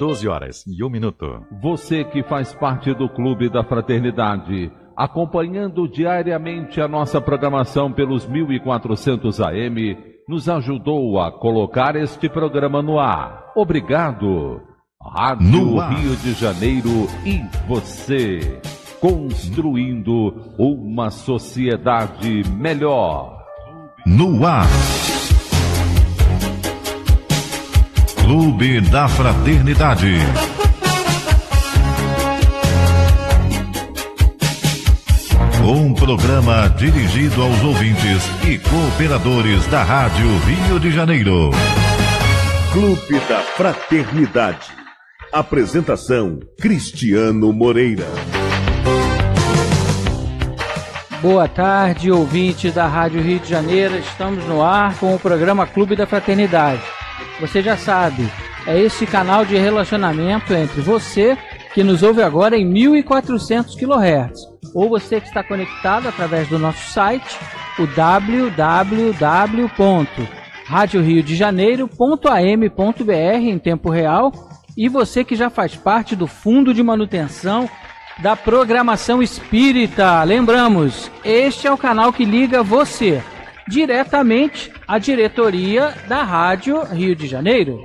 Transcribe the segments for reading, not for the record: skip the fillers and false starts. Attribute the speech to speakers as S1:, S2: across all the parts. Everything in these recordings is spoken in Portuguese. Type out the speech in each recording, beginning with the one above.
S1: 12h01.
S2: Você que faz parte do Clube da Fraternidade, acompanhando diariamente a nossa programação pelos 1400 AM, nos ajudou a colocar este programa no ar. Obrigado. Rádio Rio de Janeiro e você, construindo uma sociedade melhor.
S1: No ar. Clube da Fraternidade. Um programa dirigido aos ouvintes e cooperadores da Rádio Rio de Janeiro.
S3: Clube da Fraternidade. Apresentação: Cristiano Moreira.
S4: Boa tarde, ouvinte da Rádio Rio de Janeiro. Estamos no ar com o programa Clube da Fraternidade. Você já sabe, é esse canal de relacionamento entre você, que nos ouve agora em 1400 kHz, ou você que está conectado através do nosso site, o www.radioriodejaneiro.am.br em tempo real, e você que já faz parte do Fundo de Manutenção da Programação Espírita. Lembramos, este é o canal que liga você diretamente à diretoria da Rádio Rio de Janeiro.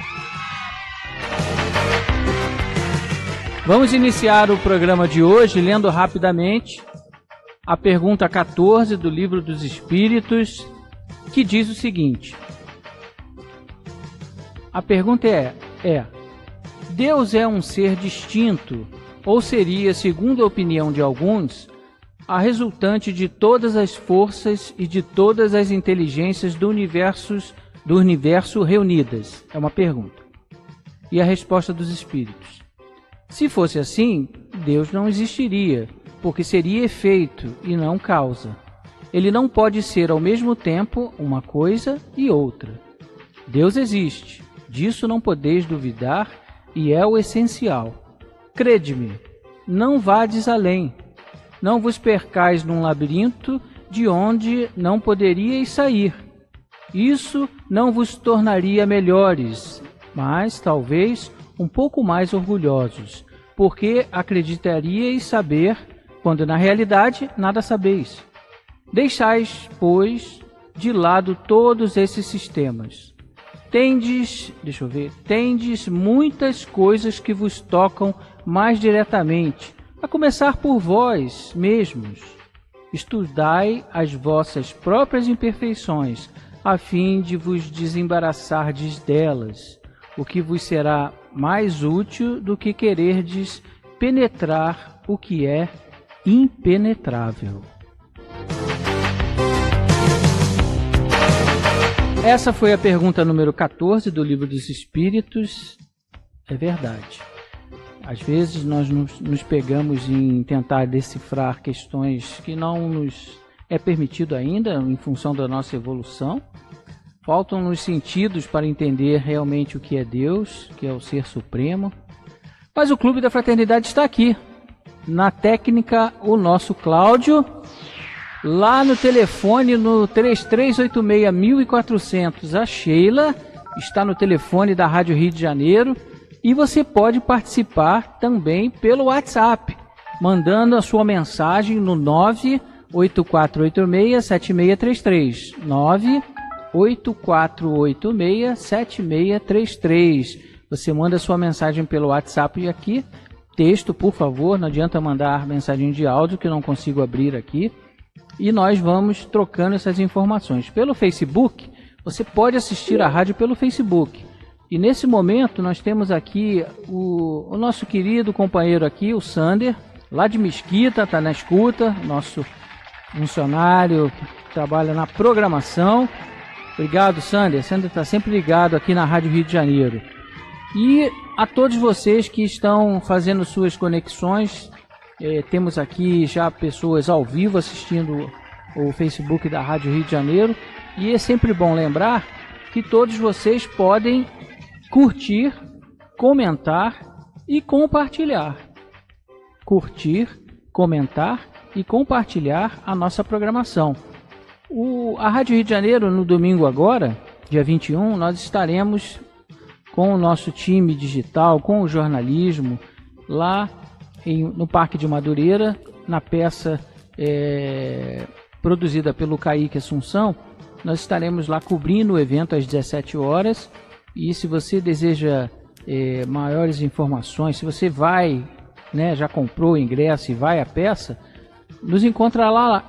S4: Vamos iniciar o programa de hoje lendo rapidamente a pergunta 14 do Livro dos Espíritos, que diz o seguinte. A pergunta é: Deus é um ser distinto, ou seria, segundo a opinião de alguns, a resultante de todas as forças e de todas as inteligências do universo reunidas? É uma pergunta. E a resposta dos Espíritos: se fosse assim, Deus não existiria, porque seria efeito e não causa. Ele não pode ser ao mesmo tempo uma coisa e outra. Deus existe, disso não podeis duvidar, e é o essencial. Crede-me, não vades além. Não vos percais num labirinto de onde não poderíeis sair. Isso não vos tornaria melhores, mas talvez um pouco mais orgulhosos, porque acreditaríeis saber, quando na realidade nada sabeis. Deixais, pois, de lado todos esses sistemas. Tendes muitas coisas que vos tocam mais diretamente, a começar por vós mesmos. Estudai as vossas próprias imperfeições, a fim de vos desembaraçardes delas, o que vos será mais útil do que quererdes penetrar o que é impenetrável. Essa foi a pergunta número 14 do Livro dos Espíritos. É verdade. Às vezes nós nos pegamos em tentar decifrar questões que não nos é permitido ainda em função da nossa evolução. Faltam-nos sentidos para entender realmente o que é Deus, que é o Ser Supremo. Mas o Clube da Fraternidade está aqui. Na técnica, o nosso Cláudio. Lá no telefone, no 3386-1400, a Sheila está no telefone da Rádio Rio de Janeiro. E você pode participar também pelo WhatsApp, mandando a sua mensagem no 98486-7633. 98486-7633. Você manda a sua mensagem pelo WhatsApp e aqui, texto, por favor, não adianta mandar mensagem de áudio que eu não consigo abrir aqui. E nós vamos trocando essas informações. Pelo Facebook, você pode assistir a rádio pelo Facebook. E nesse momento nós temos aqui o nosso querido companheiro aqui, o Sander, lá de Mesquita, está na escuta, nosso funcionário que trabalha na programação. Obrigado, Sander. Sander está sempre ligado aqui na Rádio Rio de Janeiro. E a todos vocês que estão fazendo suas conexões, temos aqui já pessoas ao vivo assistindo o Facebook da Rádio Rio de Janeiro. E é sempre bom lembrar que todos vocês podem curtir, comentar e compartilhar. Curtir, comentar e compartilhar a nossa programação. A Rádio Rio de Janeiro, no domingo agora, dia 21, nós estaremos com o nosso time digital, com o jornalismo, lá no Parque de Madureira, na peça produzida pelo Kaique Assunção. Nós estaremos lá cobrindo o evento às 17 horas. E se você deseja maiores informações, se você vai, né, já comprou o ingresso e vai à peça, nos encontrará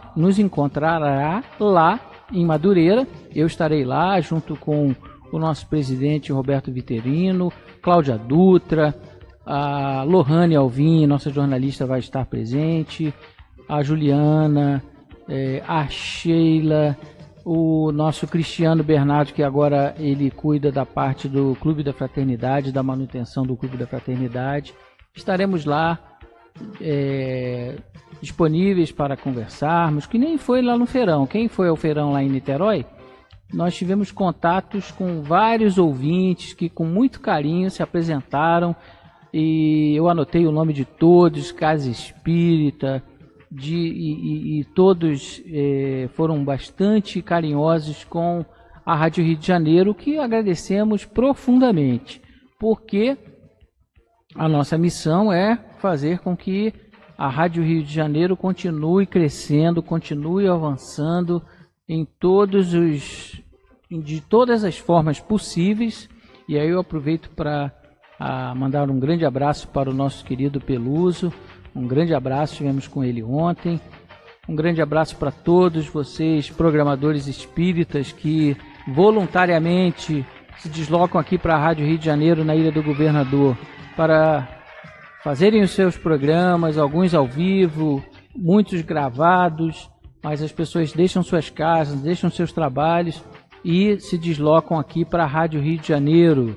S4: lá em Madureira. Eu estarei lá junto com o nosso presidente Roberto Viterino, Cláudia Dutra, a Lohane Alvim, nossa jornalista, vai estar presente, a Juliana, a Sheila, o nosso Cristiano Bernardo, que agora ele cuida da parte do Clube da Fraternidade, da manutenção do Clube da Fraternidade. Estaremos lá disponíveis para conversarmos, que nem foi lá no feirão. Quem foi ao feirão lá em Niterói, nós tivemos contatos com vários ouvintes que com muito carinho se apresentaram, e eu anotei o nome de todos, Casa Espírita, e todos foram bastante carinhosos com a Rádio Rio de Janeiro, que agradecemos profundamente, porque a nossa missão é fazer com que a Rádio Rio de Janeiro continue crescendo, continue avançando de todas as formas possíveis. E aí eu aproveito para mandar um grande abraço para o nosso querido Peluso. Um grande abraço, estivemos com ele ontem. Um grande abraço para todos vocês, programadores espíritas, que voluntariamente se deslocam aqui para a Rádio Rio de Janeiro, na Ilha do Governador, para fazerem os seus programas, alguns ao vivo, muitos gravados, mas as pessoas deixam suas casas, deixam seus trabalhos e se deslocam aqui para a Rádio Rio de Janeiro,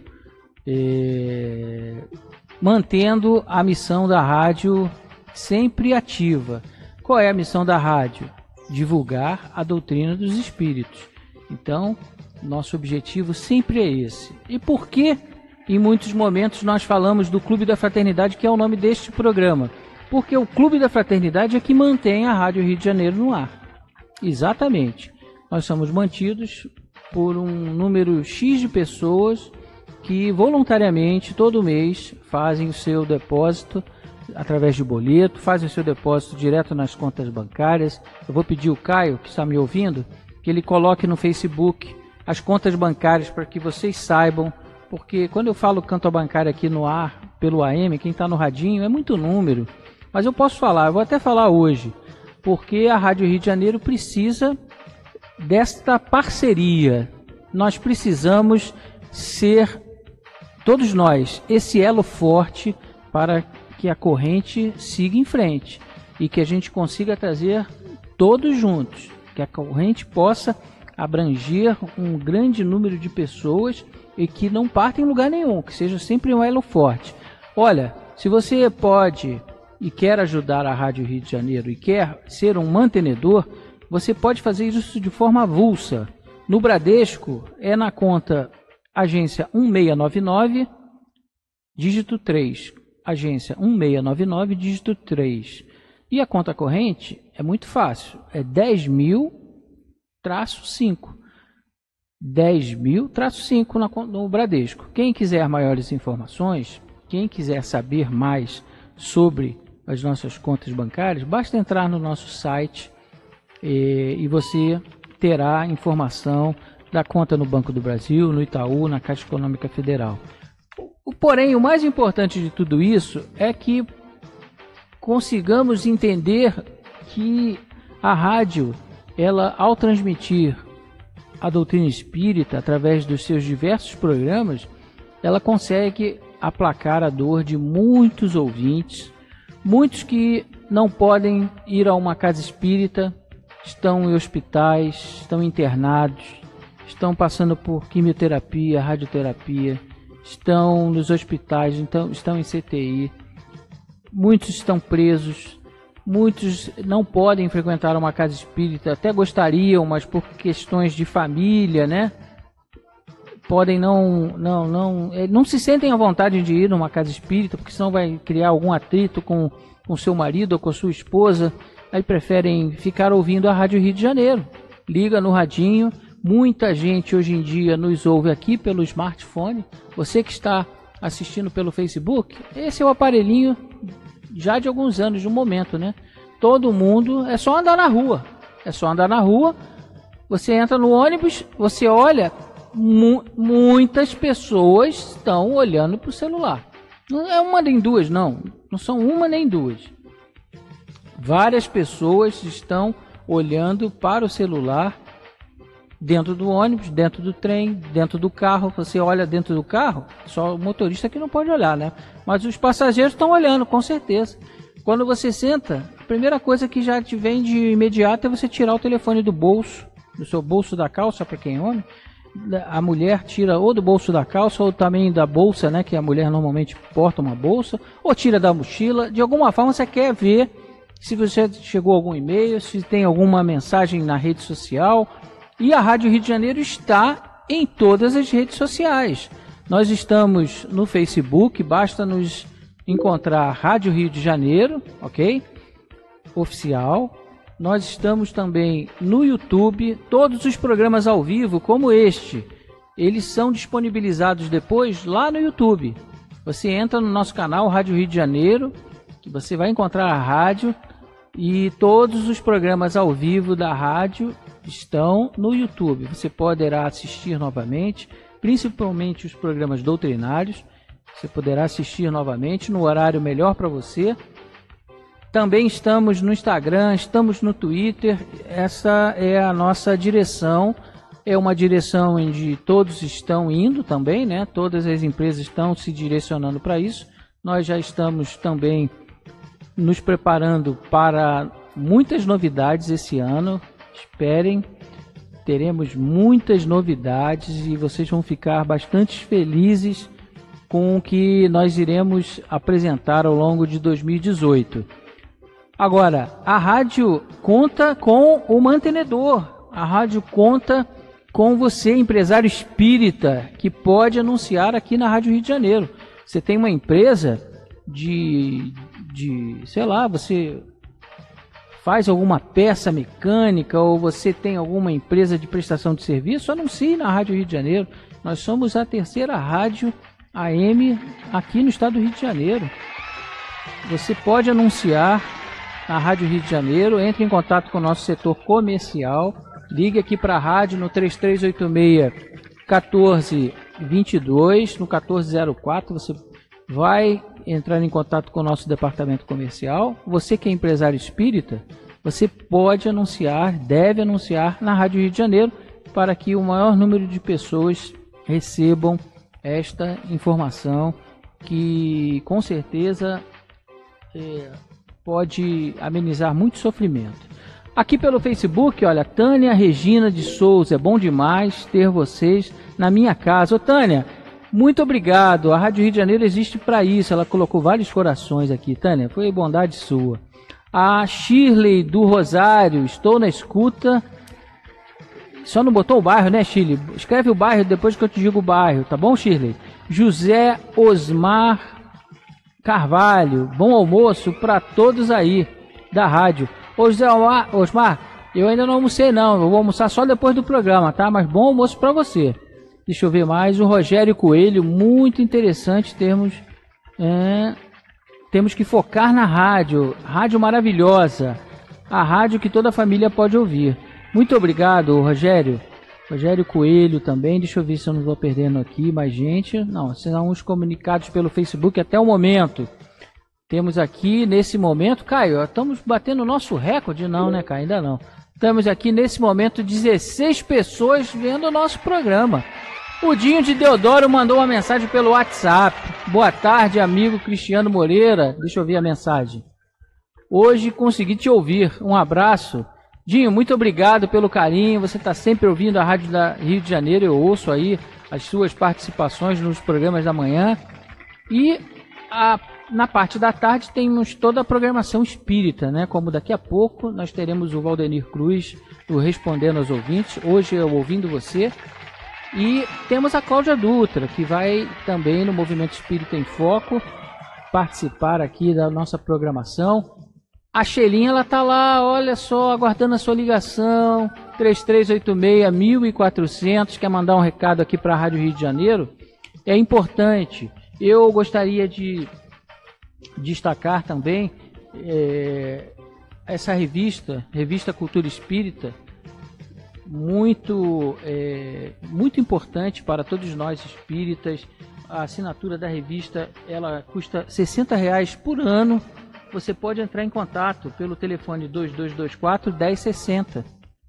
S4: mantendo a missão da rádio sempre ativa. Qual é a missão da rádio? Divulgar a doutrina dos espíritos. Então, nosso objetivo sempre é esse. E por que em muitos momentos nós falamos do Clube da Fraternidade, que é o nome deste programa? Porque o Clube da Fraternidade é que mantém a Rádio Rio de Janeiro no ar. Exatamente. Nós somos mantidos por um número X de pessoas que voluntariamente todo mês fazem o seu depósito através de boleto, fazem o seu depósito direto nas contas bancárias. Eu vou pedir ao Caio, que está me ouvindo, que ele coloque no Facebook as contas bancárias para que vocês saibam, porque quando eu falo conta bancária aqui no ar, pelo AM, quem está no radinho, é muito número. Mas eu posso falar, eu vou até falar hoje, porque a Rádio Rio de Janeiro precisa desta parceria. Nós precisamos ser, todos nós, esse elo forte para que a corrente siga em frente e que a gente consiga trazer todos juntos, que a corrente possa abranger um grande número de pessoas e que não parta em lugar nenhum, que seja sempre um elo forte. Olha, se você pode e quer ajudar a Rádio Rio de Janeiro e quer ser um mantenedor, você pode fazer isso de forma avulsa. No Bradesco é na conta agência 1699, dígito 3. Agência 1699, dígito 3. E a conta corrente é muito fácil, é 10.000-5. 10.000-5 no Bradesco. Quem quiser maiores informações, quem quiser saber mais sobre as nossas contas bancárias, basta entrar no nosso site e você terá informação da conta no Banco do Brasil, no Itaú, na Caixa Econômica Federal. Porém, o mais importante de tudo isso é que consigamos entender que a rádio, ela, ao transmitir a doutrina espírita através dos seus diversos programas, ela consegue aplacar a dor de muitos ouvintes, muitos que não podem ir a uma casa espírita, estão em hospitais, estão internados, estão passando por quimioterapia, radioterapia, estão nos hospitais, então, estão em CTI, muitos estão presos, muitos não podem frequentar uma casa espírita, até gostariam, mas por questões de família, né? Podem não se sentem à vontade de ir numa casa espírita, porque senão vai criar algum atrito com seu marido ou com sua esposa. Aí preferem ficar ouvindo a Rádio Rio de Janeiro. Liga no radinho, Muita gente hoje em dia nos ouve aqui pelo smartphone. Você que está assistindo pelo Facebook, esse é o aparelhinho já de alguns anos, de um momento, né? Todo mundo, é só andar na rua. É só andar na rua, você entra no ônibus, você olha, muitas pessoas estão olhando para o celular. Não é uma nem duas, não são uma nem duas. Várias pessoas estão olhando para o celular dentro do ônibus, dentro do trem, dentro do carro. Você olha dentro do carro, só o motorista que não pode olhar, né? Mas os passageiros estão olhando, com certeza. Quando você senta, a primeira coisa que já te vem de imediato é você tirar o telefone do bolso, do seu bolso da calça, para quem é homem. A mulher tira ou do bolso da calça ou também da bolsa, né? Que a mulher normalmente porta uma bolsa, ou tira da mochila. De alguma forma você quer ver se você chegou algum e-mail, se tem alguma mensagem na rede social. E a Rádio Rio de Janeiro está em todas as redes sociais. Nós estamos no Facebook, basta nos encontrar Rádio Rio de Janeiro, ok? Oficial. Nós estamos também no YouTube. Todos os programas ao vivo, como este, eles são disponibilizados depois lá no YouTube. Você entra no nosso canal Rádio Rio de Janeiro, que você vai encontrar a rádio, e todos os programas ao vivo da rádio estão no YouTube. Você poderá assistir novamente, principalmente os programas doutrinários. Você poderá assistir novamente no horário melhor para você. Também estamos no Instagram, estamos no Twitter. Essa é a nossa direção. É uma direção onde todos estão indo também, né? Todas as empresas estão se direcionando para isso. Nós já estamos também nos preparando para muitas novidades esse ano. Esperem, teremos muitas novidades e vocês vão ficar bastante felizes com o que nós iremos apresentar ao longo de 2018. Agora, a rádio conta com o mantenedor, a rádio conta com você, empresário espírita, que pode anunciar aqui na Rádio Rio de Janeiro. Você tem uma empresa sei lá, você faz alguma peça mecânica ou você tem alguma empresa de prestação de serviço, anuncie na Rádio Rio de Janeiro. Nós somos a terceira rádio AM aqui no estado do Rio de Janeiro. Você pode anunciar na Rádio Rio de Janeiro, entre em contato com o nosso setor comercial, ligue aqui para a rádio no 3386-1422, no 1404, você vai entrar em contato com o nosso departamento comercial. Você que é empresário espírita, você pode anunciar, deve anunciar na Rádio Rio de Janeiro, para que o maior número de pessoas recebam esta informação, que com certeza pode amenizar muito sofrimento. Aqui pelo Facebook, olha, Tânia Regina de Souza, é bom demais ter vocês na minha casa. Ô Tânia, muito obrigado, a Rádio Rio de Janeiro existe para isso, ela colocou vários corações aqui. Tânia, foi bondade sua. A Shirley do Rosário, estou na escuta. Só não botou o bairro, né, Shirley? Escreve o bairro depois que eu te digo o bairro, tá bom, Shirley? José Osmar Carvalho, bom almoço para todos aí da rádio. Ô José Osmar, eu ainda não almocei não, eu vou almoçar só depois do programa, tá? Mas bom almoço para você. Deixa eu ver mais, o Rogério Coelho, muito interessante temos que focar na rádio maravilhosa, a rádio que toda a família pode ouvir. Muito obrigado, Rogério. Rogério Coelho também, deixa eu ver se eu não vou perdendo aqui mais gente. Não, são os comunicados pelo Facebook até o momento. Temos aqui, nesse momento, Caio, estamos batendo o nosso recorde? Não, né, Caio? Ainda não. Estamos aqui, nesse momento, 16 pessoas vendo o nosso programa. O Dinho de Deodoro mandou uma mensagem pelo WhatsApp. Boa tarde, amigo Cristiano Moreira. Deixa eu ver a mensagem. Hoje consegui te ouvir. Um abraço. Dinho, muito obrigado pelo carinho. Você está sempre ouvindo a Rádio da Rio de Janeiro. Eu ouço aí as suas participações nos programas da manhã. E na parte da tarde temos toda a programação espírita, né? Como daqui a pouco nós teremos o Valdenir Cruz do Respondendo aos Ouvintes. Hoje eu ouvindo você. E temos a Cláudia Dutra, que vai também no Movimento Espírita em Foco participar aqui da nossa programação. A Xelinha, ela tá lá, olha só, aguardando a sua ligação, 3386-1400, quer mandar um recado aqui para a Rádio Rio de Janeiro. É importante, eu gostaria de destacar também essa revista Cultura Espírita, muito importante para todos nós espíritas. A assinatura da revista, ela custa R$60 por ano. Você pode entrar em contato pelo telefone 2224-1060,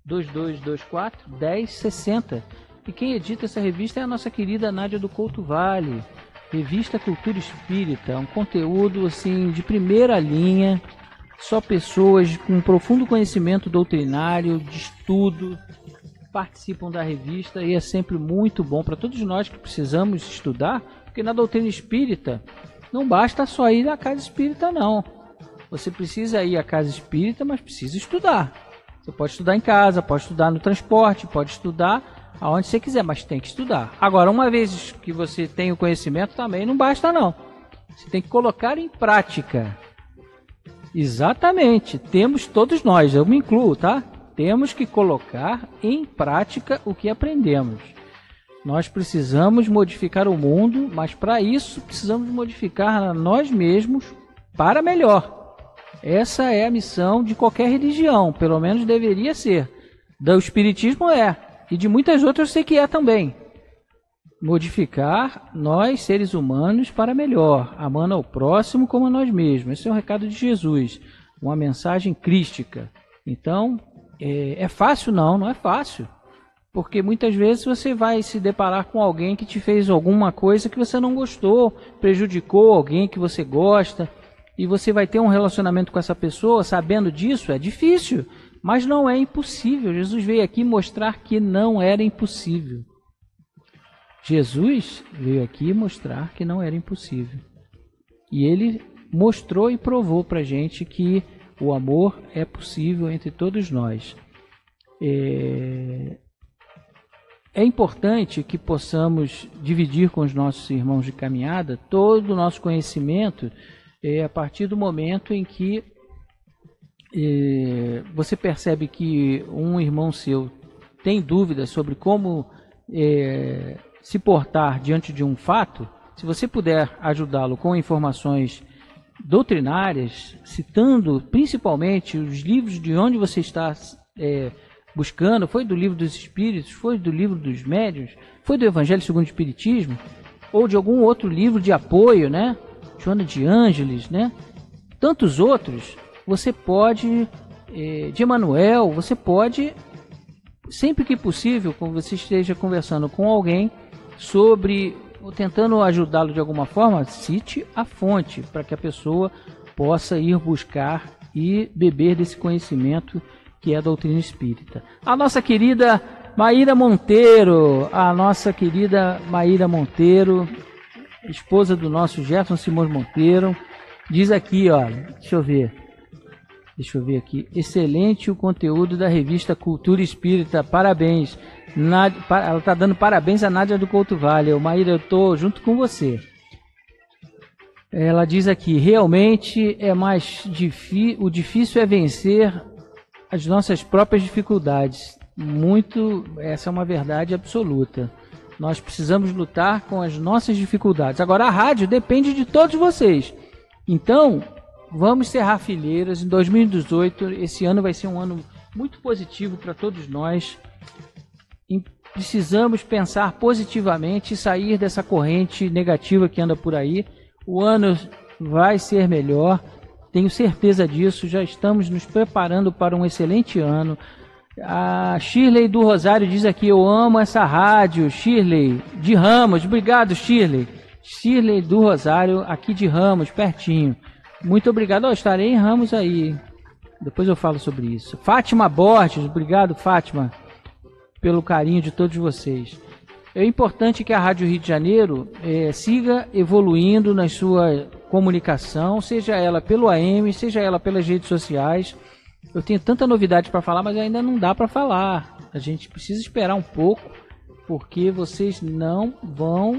S4: 2224-1060. E quem edita essa revista é a nossa querida Nádia do Couto Vale. Revista Cultura Espírita, um conteúdo assim de primeira linha, só pessoas com profundo conhecimento doutrinário, de estudo, participam da revista, e é sempre muito bom para todos nós que precisamos estudar, porque na doutrina espírita não basta só ir à casa espírita, não. Você precisa ir à casa espírita, mas precisa estudar. Você pode estudar em casa, pode estudar no transporte, pode estudar aonde você quiser, mas tem que estudar. Agora, uma vez que você tem o conhecimento, também não basta, não. Você tem que colocar em prática. Exatamente. Temos todos nós, eu me incluo, tá? Temos que colocar em prática o que aprendemos. Nós precisamos modificar o mundo, mas para isso precisamos modificar nós mesmos para melhor. Essa é a missão de qualquer religião, pelo menos deveria ser. Do Espiritismo e de muitas outras eu sei que é também. Modificar nós, seres humanos, para melhor, amando ao próximo como a nós mesmos. Esse é o recado de Jesus, uma mensagem crística. Então, é fácil? Não é fácil. Porque muitas vezes você vai se deparar com alguém que te fez alguma coisa que você não gostou, prejudicou alguém que você gosta, e você vai ter um relacionamento com essa pessoa sabendo disso. É difícil, mas não é impossível. Jesus veio aqui mostrar que não era impossível. Jesus veio aqui mostrar que não era impossível. E ele mostrou e provou para a gente que o amor é possível entre todos nós. É importante que possamos dividir com os nossos irmãos de caminhada todo o nosso conhecimento a partir do momento em que você percebe que um irmão seu tem dúvidas sobre como se portar diante de um fato. Se você puder ajudá-lo com informações doutrinárias, citando principalmente os livros de onde você está buscando, foi do Livro dos Espíritos, foi do Livro dos Médiuns, foi do Evangelho segundo o Espiritismo, ou de algum outro livro de apoio, né? Joana de Ângeles, né? Tantos outros, você pode, de Emmanuel, você pode, sempre que possível, quando você esteja conversando com alguém sobre, ou tentando ajudá-lo de alguma forma, cite a fonte, para que a pessoa possa ir buscar e beber desse conhecimento que é a doutrina espírita. A nossa querida Maíra Monteiro, esposa do nosso Gerson Simões Monteiro, diz aqui, olha, deixa eu ver aqui, excelente o conteúdo da revista Cultura Espírita, parabéns. Ela está dando parabéns a Nádia do Couto Vale. Maíra, eu estou junto com você. Ela diz aqui, realmente é mais difícil, o difícil é vencer as nossas próprias dificuldades. Essa é uma verdade absoluta. Nós precisamos lutar com as nossas dificuldades. Agora, a rádio depende de todos vocês. Então, vamos cerrar fileiras. Em 2018, esse ano vai ser um ano muito positivo para todos nós. Precisamos pensar positivamente e sair dessa corrente negativa que anda por aí. O ano vai ser melhor, tenho certeza disso. Já estamos nos preparando para um excelente ano. A Shirley do Rosário diz aqui, eu amo essa rádio. Shirley de Ramos, obrigado Shirley. Shirley do Rosário, aqui de Ramos, pertinho. Muito obrigado, estarei em Ramos aí. Depois eu falo sobre isso. Fátima Borges, obrigado Fátima, pelo carinho de todos vocês. É importante que a Rádio Rio de Janeiro siga evoluindo na sua comunicação, seja ela pelo AM, seja ela pelas redes sociais. Eu tenho tanta novidade para falar, mas ainda não dá para falar. A gente precisa esperar um pouco, porque vocês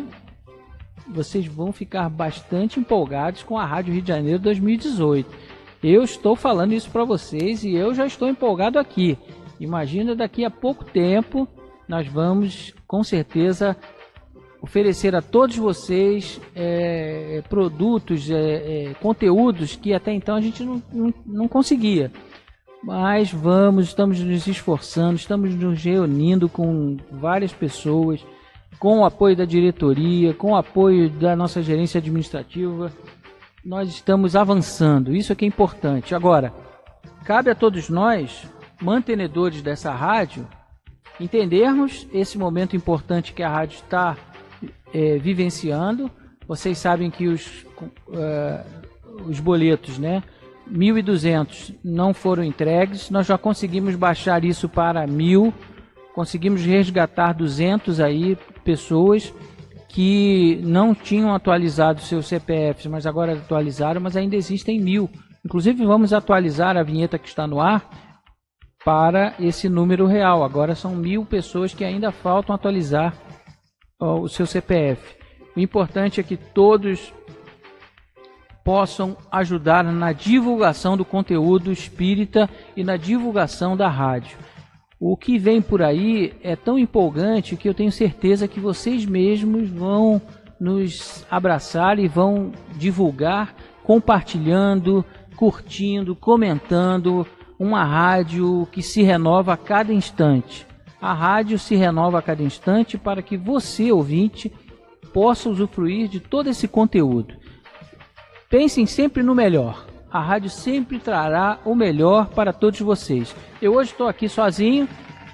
S4: vão ficar bastante empolgados com a Rádio Rio de Janeiro 2018. Eu estou falando isso para vocês e eu já estou empolgado aqui. Imagina, daqui a pouco tempo nós vamos, com certeza, oferecer a todos vocês produtos, conteúdos que até então a gente não conseguia. Mas estamos nos esforçando, estamos nos reunindo com várias pessoas, com o apoio da diretoria, com o apoio da nossa gerência administrativa. Nós estamos avançando, isso é que é importante. Agora, cabe a todos nós, mantenedores dessa rádio, entendermos esse momento importante que a rádio está vivenciando. Vocês sabem que os boletos, né, 1.200 não foram entregues. Nós já conseguimos baixar isso para 1.000, conseguimos resgatar 200 aí, pessoas que não tinham atualizado seus CPFs, mas agora atualizaram, mas ainda existem 1.000. Inclusive vamos atualizar a vinheta que está no ar para esse número real. Agora são 1.000 pessoas que ainda faltam atualizar o seu CPF. O importante é que todos possam ajudar na divulgação do conteúdo espírita e na divulgação da rádio. O que vem por aí é tão empolgante que eu tenho certeza que vocês mesmos vão nos abraçar e vão divulgar, compartilhando, curtindo, comentando. Uma rádio que se renova a cada instante. A rádio se renova a cada instante para que você, ouvinte, possa usufruir de todo esse conteúdo. Pensem sempre no melhor. A rádio sempre trará o melhor para todos vocês. Eu hoje estou aqui sozinho,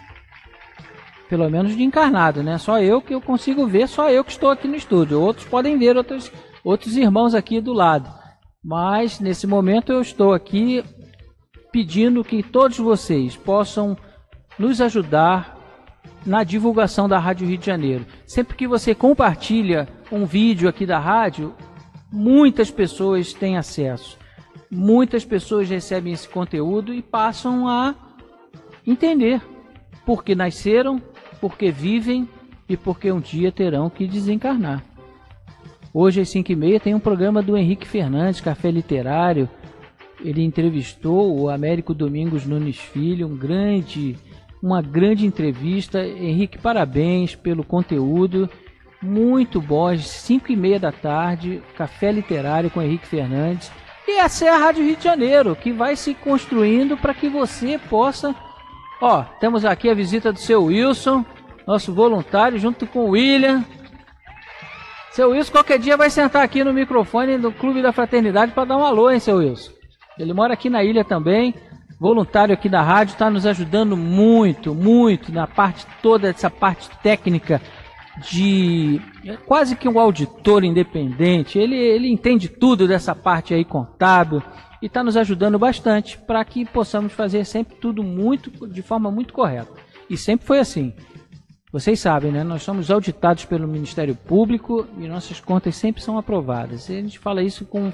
S4: pelo menos de encarnado, né? Só eu que eu consigo ver, só eu que estou aqui no estúdio. Outros podem ver outros irmãos aqui do lado. Mas nesse momento eu estou aqui pedindo que todos vocês possam nos ajudar na divulgação da Rádio Rio de Janeiro. Sempre que você compartilha um vídeo aqui da rádio, muitas pessoas têm acesso. Muitas pessoas recebem esse conteúdo e passam a entender por que nasceram, por que vivem e por que um dia terão que desencarnar. Hoje às 5h30 tem um programa do Henrique Fernandes, Café Literário. Ele entrevistou o Américo Domingos Nunes Filho, uma grande entrevista. Henrique, parabéns pelo conteúdo, muito bom. Às 5h30 da tarde, Café Literário com Henrique Fernandes. E essa é a Rádio Rio de Janeiro, que vai se construindo para que você possa... temos aqui a visita do seu Wilson, nosso voluntário, junto com o William. Seu Wilson qualquer dia vai sentar aqui no microfone do Clube da Fraternidade para dar um alô, hein, seu Wilson? Ele mora aqui na ilha também, voluntário aqui da rádio, está nos ajudando muito, muito na parte toda, essa parte técnica de quase que um auditor independente. Ele entende tudo dessa parte aí contábil e está nos ajudando bastante para que possamos fazer sempre tudo de forma muito correta. E sempre foi assim. Vocês sabem, né? Nós somos auditados pelo Ministério Público e nossas contas sempre são aprovadas. E a gente fala isso com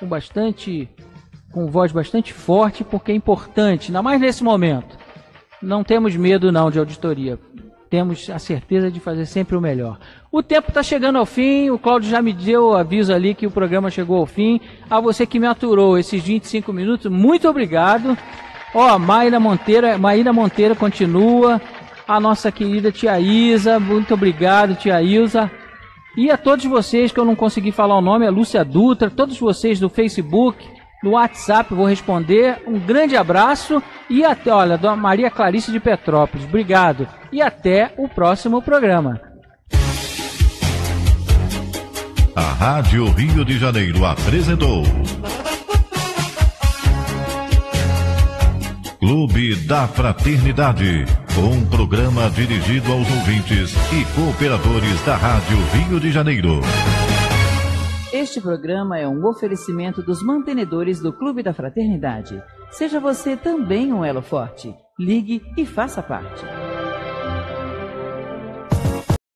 S4: voz bastante forte, porque é importante, ainda mais nesse momento. Não temos medo não de auditoria. Temos a certeza de fazer sempre o melhor. O tempo está chegando ao fim, o Cláudio já me deu o aviso ali que o programa chegou ao fim. A você que me aturou esses 25 minutos, muito obrigado. Maíra Monteira continua. A nossa querida tia Isa, muito obrigado, tia Ilza. E a todos vocês que eu não consegui falar o nome, a Lúcia Dutra, todos vocês do Facebook, no WhatsApp, vou responder. Um grande abraço e até, da Maria Clarice de Petrópolis, obrigado. E até o próximo programa.
S1: A Rádio Rio de Janeiro apresentou Clube da Fraternidade, um programa dirigido aos ouvintes e cooperadores da Rádio Rio de Janeiro.
S5: Este programa é um oferecimento dos mantenedores do Clube da Fraternidade. Seja você também um elo forte. Ligue e faça parte.